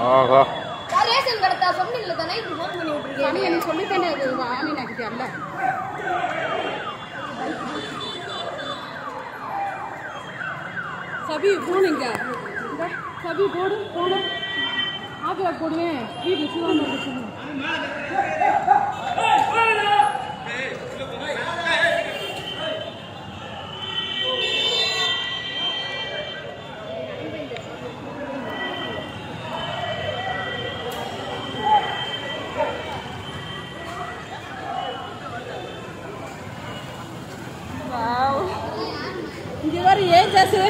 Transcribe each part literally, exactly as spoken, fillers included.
ஆஹா ration கடை சொன்னீங்களே தானே இது ஃபோன் பண்ணி விட்டுருக்கீங்க. சாமி எனக்கு சொல்லிட்டேனே அது ஆமீனா கிட்டல. சபி போனுங்க. சபி போடு போடு. ஆபீல போடுவேன். வீட்ல சுவாமி வந்து இங்க வர ஏன் ஜாசு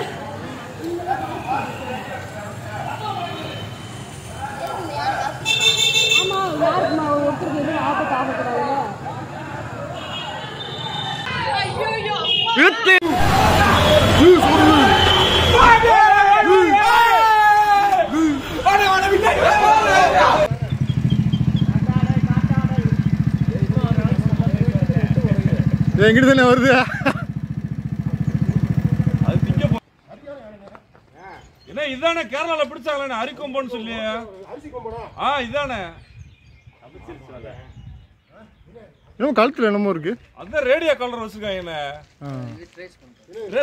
ஆமா யாருக்குமா ஒருத்தருக்கு எதுவும் ஆபத்து ஆகக்கூடாதுல்ல. எங்கிட்ட தானே வருது. என்ன இதானே கேரளால பிடிச்சாங்களே அரிக்கொம்பன்னு சொல்லி. ஆ இதானே கழுத்துல என்னமோ இருக்கு. அதான் ரேடியோ கலர் வச்சிருக்காங்க.